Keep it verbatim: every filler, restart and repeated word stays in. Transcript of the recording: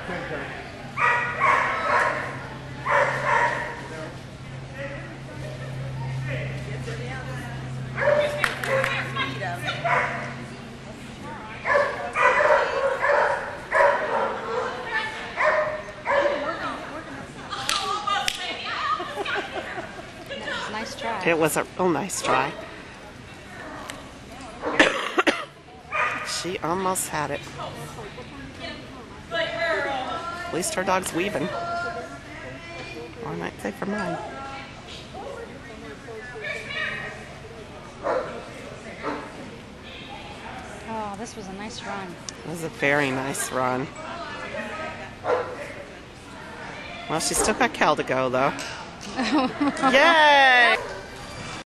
Nice try. It was a real nice try. She almost had it. At least her dog's weaving. Or I might say for mine. Oh, this was a nice run. It was a very nice run. Well, she's still got Cal to go, though. Yay!